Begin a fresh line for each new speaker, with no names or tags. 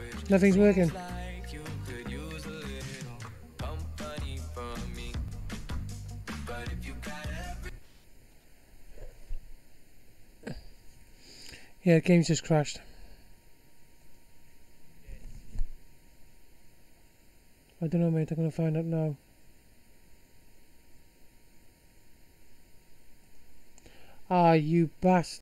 Nothing's working. Yeah, the game's just crashed. I don't know, mate. I'm gonna find out now. Ah, you bastard.